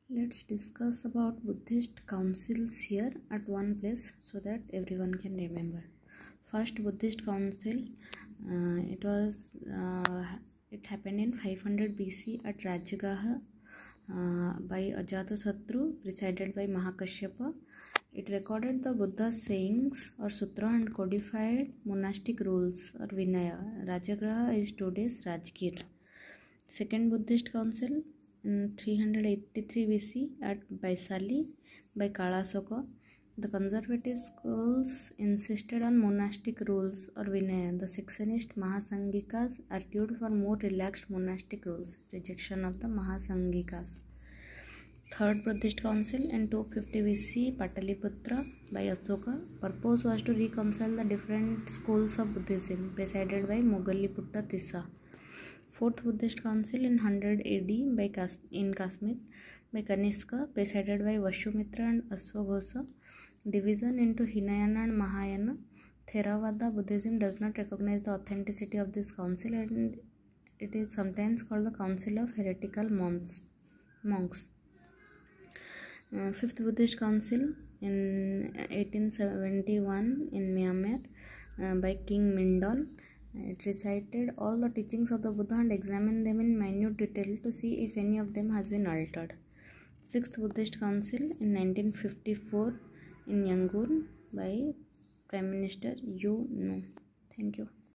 Let's discuss about Buddhist councils here at one place so that everyone can remember. First Buddhist council, it happened in 500 BC at Rajagaha by Ajatasattu, presided by Mahakashyapa. It recorded the Buddha's sayings or sutra and codified monastic rules or Vinaya. Rajagaha is today's Rajgir. Second Buddhist council in 383 BC at Vaisali by Kalasoka. The conservative schools insisted on monastic rules or Vinaya. The secessionist Mahasangikas argued for more relaxed monastic rules, rejection of the Mahasangikas. Third Buddhist council in 250 BC, Pataliputra by Asoka. Purpose was to reconcile the different schools of Buddhism, presided by Moggaliputta Tissa. Fourth Buddhist council in 100 AD in Kashmir by Kanishka, presided by Vashumitra and Ashwaghosa. Division into Hinayana and Mahayana. Theravada Buddhism does not recognize the authenticity of this council and it is sometimes called the Council of Heretical Monks. Fifth Buddhist council in 1871 in Myanmar by King Mindon. It recited all the teachings of the Buddha and examined them in minute detail to see if any of them has been altered. Sixth Buddhist council in 1954 in Yangon by Prime Minister U Nu. Thank you.